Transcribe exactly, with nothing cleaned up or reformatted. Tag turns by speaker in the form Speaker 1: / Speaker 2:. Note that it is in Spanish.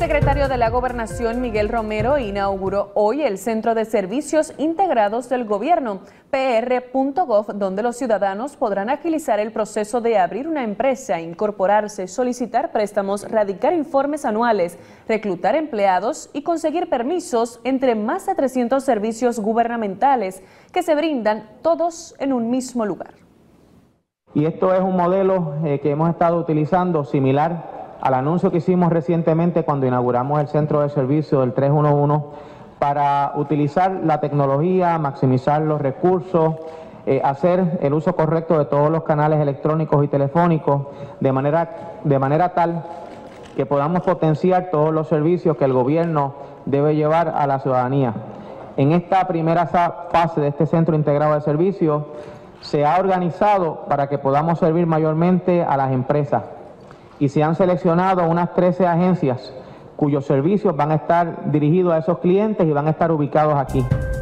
Speaker 1: secretario de la Gobernación, Miguel Romero, inauguró hoy el Centro de Servicios Integrados del Gobierno, P R punto gov, donde los ciudadanos podrán agilizar el proceso de abrir una empresa, incorporarse, solicitar préstamos, radicar informes anuales, reclutar empleados y conseguir permisos, entre más de trescientos servicios gubernamentales que se brindan todos en un mismo lugar.
Speaker 2: Y esto es un modelo eh, que hemos estado utilizando similar al anuncio que hicimos recientemente cuando inauguramos el centro de servicio del tres uno uno para utilizar la tecnología, maximizar los recursos, eh, hacer el uso correcto de todos los canales electrónicos y telefónicos de manera, de manera tal que podamos potenciar todos los servicios que el gobierno debe llevar a la ciudadanía. En esta primera fase de este centro integrado de servicios se ha organizado para que podamos servir mayormente a las empresas y se han seleccionado unas trece agencias cuyos servicios van a estar dirigidos a esos clientes y van a estar ubicados aquí.